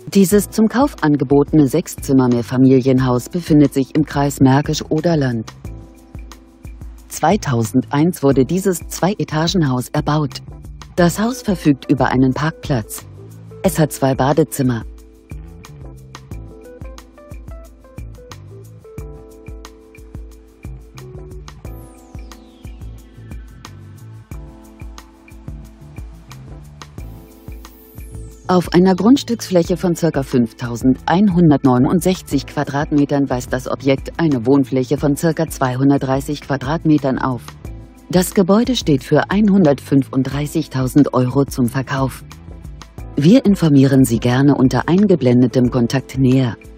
Dieses zum Kauf angebotene 6-Zimmer-Mehrfamilienhaus befindet sich im Kreis Märkisch-Oderland. 2001 wurde dieses 2-Etagenhaus erbaut. Das Haus verfügt über einen Parkplatz. Es hat 2 Badezimmer. Auf einer Grundstücksfläche von ca. 5.169 Quadratmetern weist das Objekt eine Wohnfläche von ca. 230 Quadratmetern auf. Das Gebäude steht für 135.000 € zum Verkauf. Wir informieren Sie gerne unter eingeblendetem Kontakt näher.